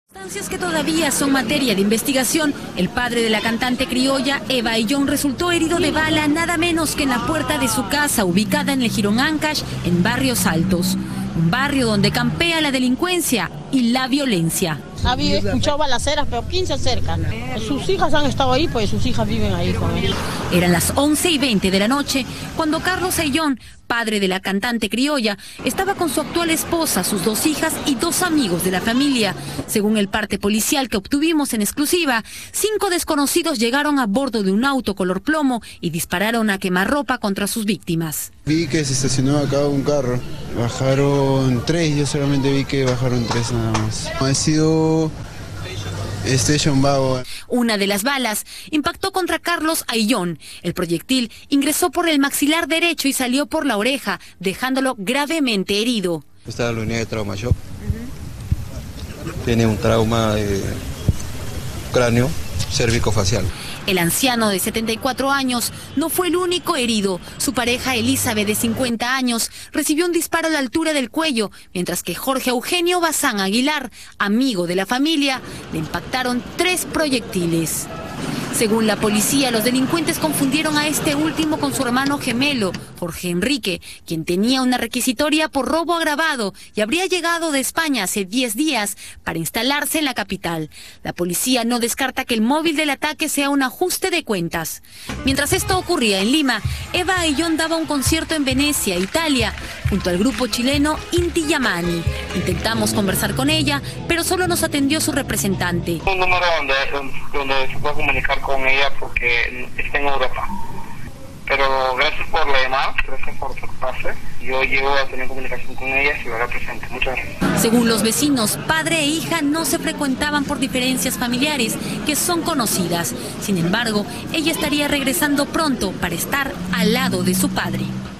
Circunstancias que todavía son materia de investigación. El padre de la cantante criolla, Eva Ayllón, resultó herido de bala nada menos que en la puerta de su casa, ubicada en el Jirón Ancash, en Barrios Altos. Un barrio donde campea la delincuencia y la violencia. Había escuchado balaceras, pero 15 cerca. Sus hijas han estado ahí, pues sus hijas viven ahí con él. Eran las 11:20 de la noche cuando Carlos Ayllón, padre de la cantante criolla, estaba con su actual esposa, sus 2 hijas y 2 amigos de la familia. Según el parte policial que obtuvimos en exclusiva, 5 desconocidos llegaron a bordo de un auto color plomo y dispararon a quemarropa contra sus víctimas. Vi que se estacionó acá un carro, bajaron 3, yo solamente vi que bajaron 3 nada más. Ha sido John Vago. Una de las balas impactó contra Carlos Ayllón. El proyectil ingresó por el maxilar derecho y salió por la oreja, dejándolo gravemente herido. Está en la unidad de trauma shock. Tiene un trauma de cráneo cérvico-facial. El anciano de 74 años no fue el único herido. Su pareja Elizabeth, de 50 años, recibió un disparo a la altura del cuello, mientras que Jorge Eugenio Bazán Aguilar, amigo de la familia, le impactaron 3 proyectiles. Según la policía, los delincuentes confundieron a este último con su hermano gemelo, Jorge Enrique, quien tenía una requisitoria por robo agravado y habría llegado de España hace 10 días para instalarse en la capital. La policía no descarta que el móvil del ataque sea un ajuste de cuentas. Mientras esto ocurría en Lima, Eva Ayllón daba un concierto en Venecia, Italia, junto al grupo chileno Inti Illimani. Intentamos conversar con ella, pero solo nos atendió su representante. Un número donde se puede comunicar con ella porque está en Europa. Pero gracias por la llamada, gracias por tu pase. Yo llevo a tener comunicación con ella y estará presente. Muchas gracias. Según los vecinos, padre e hija no se frecuentaban por diferencias familiares que son conocidas. Sin embargo, ella estaría regresando pronto para estar al lado de su padre.